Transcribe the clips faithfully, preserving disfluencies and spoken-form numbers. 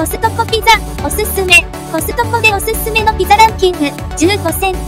コストコピザ、おすすめ。コストコでおすすめのピザランキング、じゅうごせん。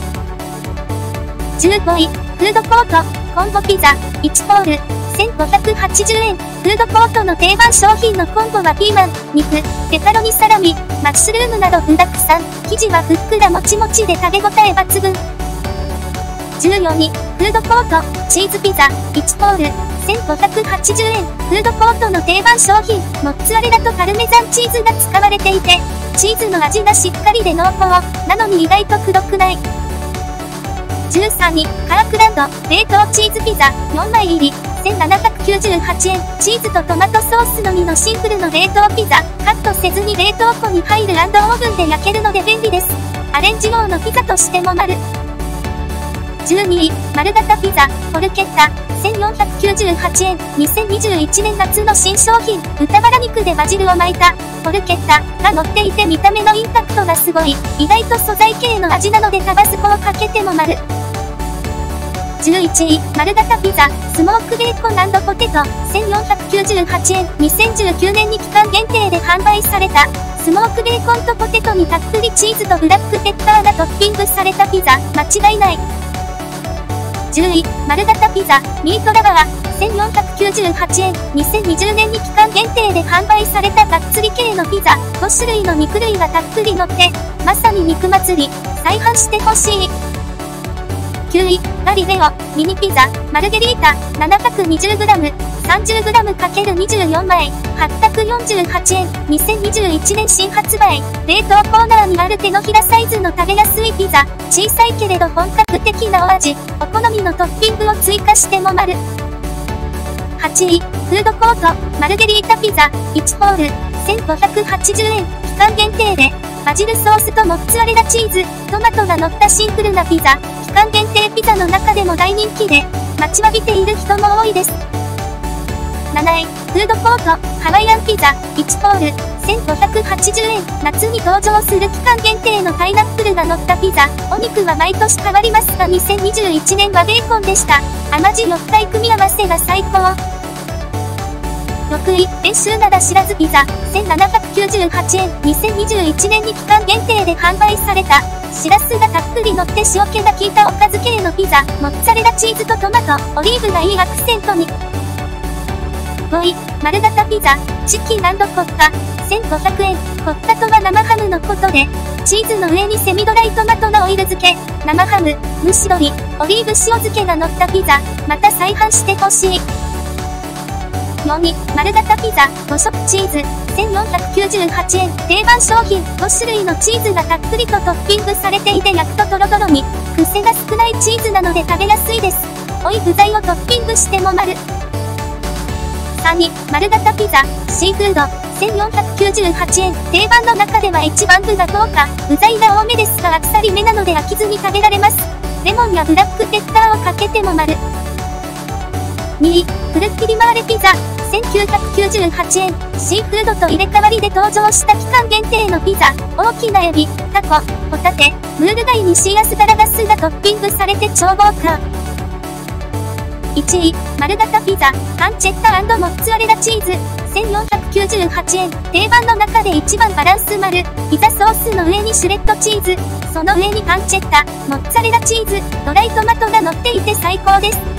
じゅうごい、フードコート、コンボピザ、いちホール、せんごひゃくはちじゅうえん。フードコートの定番商品のコンボはピーマン、肉、ペパロニサラミ、マッシュルームなど具だくさん。生地はふっくらもちもちで食べ応え抜群。じゅうよんい、フードコート、チーズピザ、いちホール、せんごひゃくはちじゅうえん。フードコートの定番商品、モッツァレラとパルメザンチーズが使われていて、チーズの味がしっかりで濃厚、なのに意外とくどくない。じゅうさんい、カークランド、冷凍チーズピザ、よんまい入り、せんななひゃくきゅうじゅうはちえん。チーズとトマトソースのみのシンプルの冷凍ピザ、カットせずに冷凍庫に入る&オーブンで焼けるので便利です。アレンジ用のピザとしても丸。じゅうにい、丸型ピザ、ポルケッタ、せんよんひゃくきゅうじゅうはちえん。にせんにじゅういちねん夏の新商品、豚バラ肉でバジルを巻いた、ポルケッタが乗っていて見た目のインパクトがすごい。意外と素材系の味なのでタバスコをかけても丸。じゅういちい、丸型ピザ、スモークベーコン&ポテト、せんよんひゃくきゅうじゅうはちえん。にせんじゅうきゅうねんに期間限定で販売された、スモークベーコンとポテトにたっぷりチーズとブラックペッパーがトッピングされたピザ、間違いない。じゅうい、丸型ピザ、ミートラバー、せんよんひゃくきゅうじゅうはちえん。にせんにじゅうねんに期間限定で販売されたがっつり系のピザ、ごしゅるいの肉類がたっぷり乗って、まさに肉祭り、再販してほしい。きゅうい、ガリレオ、ミニピザ、マルゲリータ、ななひゃくにじゅうグラム、さんじゅうグラムかけるにじゅうよんまい、はっぴゃくよんじゅうはちえん。にせんにじゅういちねん新発売。冷凍コーナーにある手のひらサイズの食べやすいピザ。小さいけれど本格的なお味。お好みのトッピングを追加しても丸。はちい、フードコート、マルゲリータピザ、いちホール、せんごひゃくはちじゅうえん。期間限定で、バジルソースとモッツァレラチーズ、トマトが乗ったシンプルなピザ。期間限定ピザの中でも大人気で、待ちわびている人も多いです。なない、フードコート、ハワイアンピザ、いちホール、せんごひゃくはちじゅうえん。夏に登場する期間限定のパイナップルが乗ったピザ。お肉は毎年変わりますがにせんにじゅういちねんはベーコンでした。甘じ魚介組み合わせが最高。ろくい、遠州灘しらずピザ、せんななひゃくきゅうじゅうはちえん。にせんにじゅういちねんに期間限定で販売された、しらすがたっぷり乗って塩気が効いたおかず系のピザ。モッツァレラチーズとトマト、オリーブがいいアクセントに。ごい、丸型ピザ、チキン&コッタ、せんごひゃくえん。コッタとは生ハムのことで、チーズの上にセミドライトマトのオイル漬け、生ハム、蒸し鶏、オリーブ塩漬けが乗ったピザ、また再販してほしい。よんい、丸型ピザ、ごしょくチーズ、せんよんひゃくきゅうじゅうはちえん。定番商品、ごしゅるいのチーズがたっぷりとトッピングされていて焼くとトロトロに、癖が少ないチーズなので食べやすいです。おい具材をトッピングしても丸。さんい、丸型ピザ、シーフード、せんよんひゃくきゅうじゅうはちえん。定番の中では一番具が豪華。具材が多めですがあっさりめなので飽きずに食べられます。レモンやブラックペッパーをかけても丸。にい、フルッキリマーレピザ、せんきゅうひゃくきゅうじゅうはちえん。シーフードと入れ替わりで登場した期間限定のピザ。大きなエビ、タコ、ホタテ、ムール貝にシーアスパラガスがトッピングされて超豪華。いちい、丸型ピザ、パンチェッタ&モッツァレラチーズ、せんよんひゃくきゅうじゅうはちえん。定番の中で一番バランス丸。ピザソースの上にシュレッドチーズ、その上にパンチェッタ、モッツァレラチーズ、ドライトマトが乗っていて最高です。